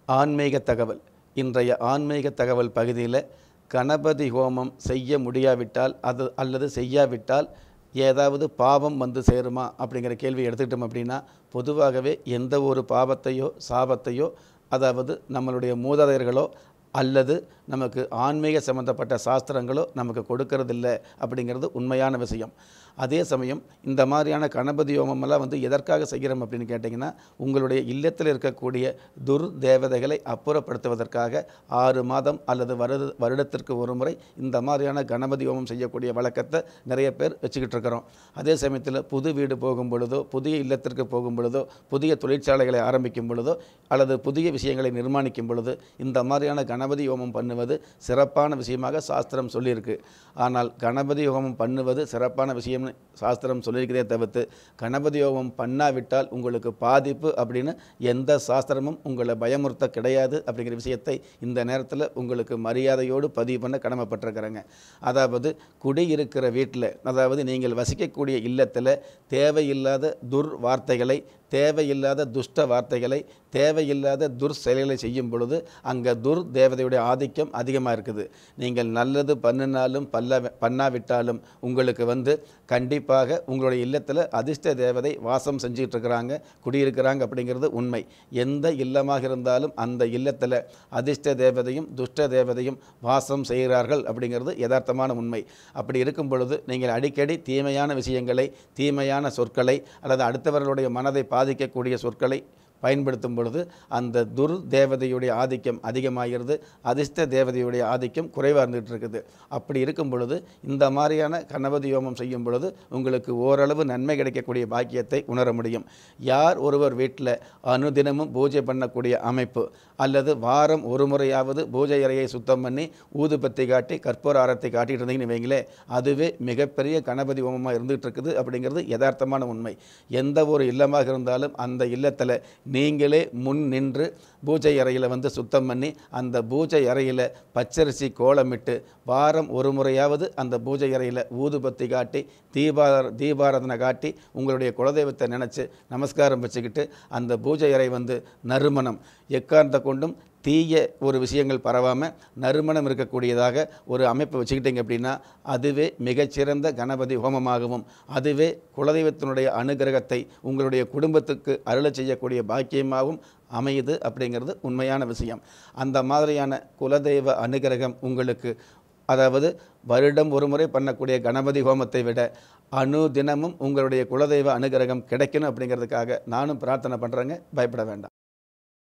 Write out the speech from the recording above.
ஆன்மீக தகவல். இன்றைய ஆன்மீக தகவல் பகுதியில் கணபதி ஹோமம் செய்ய முடியாவிட்டால் அல்லது செய்யாவிட்டால் ஏதாவது பாவம் வந்து சேருமா அப்படிங்கிற கேள்வி எடுத்துக்கிட்டோம் அப்படின்னா, பொதுவாகவே எந்த ஒரு பாவத்தையோ சாபத்தையோ அதாவது நம்மளுடைய மூதாதையர்களோ அல்லது நமக்கு ஆன்மீக சம்பந்தப்பட்ட சாஸ்திரங்களோ நமக்கு கொடுக்கறதில்ல அப்படிங்கிறது உண்மையான விஷயம். அதே சமயம் இந்த மாதிரியான கணபதி ஹோமமெல்லாம் வந்து எதற்காக செய்கிறோம் அப்படின்னு கேட்டிங்கன்னா, உங்களுடைய இல்லத்தில் இருக்கக்கூடிய துர்தேவதைகளை அப்புறப்படுத்துவதற்காக 6 மாதம் அல்லது வருடத்திற்கு ஒரு முறை இந்த மாதிரியான கணபதி ஹோமம் செய்யக்கூடிய வழக்கத்தை நிறைய பேர் வச்சுக்கிட்டு இருக்கிறோம். அதே சமயத்தில் புது வீடு போகும் பொழுதோ, புதிய இல்லத்திற்கு போகும் பொழுதோ, புதிய தொழிற்சாலைகளை ஆரம்பிக்கும் பொழுதோ அல்லது புதிய விஷயங்களை நிர்மாணிக்கும் பொழுது இந்த மாதிரியான கணபதி ஹோமம் பண்ணுவது சிறப்பான விஷயமாக சாஸ்திரம் சொல்லியிருக்கு. ஆனால் கணபதி ஹோமம் பண்ணுவது சிறப்பான விஷயம்னு சாஸ்திரம் சொல்லியிருக்கிறதே தவிர்த்து, கணபதி ஹோமம் பண்ணாவிட்டால் உங்களுக்கு பாதிப்பு அப்படின்னு எந்த சாஸ்திரமும் உங்களை பயமுறுத்த கிடையாது அப்படிங்கிற விஷயத்தை இந்த நேரத்தில் உங்களுக்கு மரியாதையோடு பதிவு பண்ண கடமைப்பட்டிருக்கிறேங்க. அதாவது குடியிருக்கிற வீட்டில், அதாவது நீங்கள் வசிக்கக்கூடிய இல்லத்தில் தேவையில்லாத வார்த்தைகளை, தேவையில்லாத துஷ்ட வார்த்தைகளை, தேவையில்லாத செயல்களை செய்யும் பொழுது அங்கே தேவதையுடைய ஆதிக்கம் அதிகமாக இருக்குது. நீங்கள் நல்லது பண்ணினாலும் பண்ணாவிட்டாலும் உங்களுக்கு வந்து கண்டிப்பாக உங்களுடைய இல்லத்தில் அதிர்ஷ்ட தேவதை வாசம் செஞ்சுக்கிட்டு இருக்கிறாங்க, குடியிருக்கிறாங்க அப்படிங்கிறது உண்மை. எந்த இல்லமாக இருந்தாலும் அந்த இல்லத்தில் அதிர்ஷ்ட தேவதையும் துஷ்ட தேவதையும் வாசம் செய்கிறார்கள் அப்படிங்கிறது யதார்த்தமான உண்மை. அப்படி இருக்கும் பொழுது நீங்கள் அடிக்கடி தீமையான விஷயங்களை, தீமையான சொற்களை அல்லது அடுத்தவர்களுடைய மனதை பாதிக்கக்கூடிய சொற்களை பயன்படுத்தும் பொழுது அந்த தேவதையுடைய ஆதிக்கம் அதிகமாகிறது, அதிர்ஷ்ட தேவதையுடைய ஆதிக்கம் குறைவாக இருந்துகிட்டு இருக்குது. அப்படி இருக்கும் பொழுது இந்த மாதிரியான கணபதி ஹோமம் செய்யும் பொழுது உங்களுக்கு ஓரளவு நன்மை கிடைக்கக்கூடிய பாக்கியத்தை உணர முடியும். யார் ஒருவர் வீட்டில் அனுதினமும் பூஜை பண்ணக்கூடிய அமைப்பு அல்லது வாரம் ஒரு முறையாவது பூஜை அறையை சுத்தம் பண்ணி ஊதுபத்தி காட்டி கற்பூர ஆரத்தை காட்டிட்டு இருந்தீங்கன்னு வைங்களே, அதுவே மிகப்பெரிய கணபதி ஹோமமாக இருந்துகிட்டு இருக்குது அப்படிங்கிறது யதார்த்தமான உண்மை. எந்த ஒரு இல்லமாக இருந்தாலும் அந்த இல்லத்தில் நீங்களே முன் நின்று பூஜை அறையில் வந்து சுத்தம் பண்ணி அந்த பூஜை அறையில் பச்சரிசி கோலமிட்டு வாரம் ஒரு முறையாவது அந்த பூஜை அறையில் ஊதுபத்தி காட்டி தீபாராதனை காட்டி உங்களுடைய குலதெய்வத்தை நினச்சி நமஸ்காரம் வச்சுக்கிட்டு அந்த பூஜை அறை வந்து நறுமணம் எக்காரணத்தை கொண்டும் தீய ஒரு விஷயங்கள் பரவாமல் நறுமணம் இருக்கக்கூடியதாக ஒரு அமைப்பு வச்சுக்கிட்டீங்க அப்படின்னா அதுவே மிகச்சிறந்த கணபதி ஹோமமாகவும் அதுவே குலதெய்வத்தினுடைய அனுகிரகத்தை உங்களுடைய குடும்பத்துக்கு அருளச் செய்யக்கூடிய பாக்கியமாகவும் அமையுது அப்படிங்கிறது உண்மையான விஷயம். அந்த மாதிரியான குலதெய்வ அனுகிரகம் உங்களுக்கு, அதாவது வருடம் ஒரு முறை பண்ணக்கூடிய கணபதி ஹோமத்தை விட தினமும் உங்களுடைய குலதெய்வ அனுகிரகம் கிடைக்கணும் அப்படிங்கிறதுக்காக நானும் பிரார்த்தனை பண்ணுறேங்க. பயப்பட வேண்டாம்.